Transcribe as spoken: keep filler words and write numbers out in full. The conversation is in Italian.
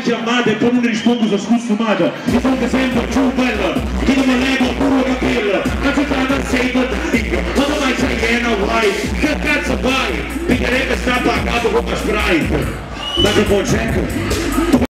chiamata e poi non rispondo se scustumata. Mi fate sempre più bella, chi non mi lego pure capilla. Non ci fanno sei guardati, ma non mai sai che è una guai. Che cazzo vai? Piglierebbe sta pagato come Sprite. Ma che buon check.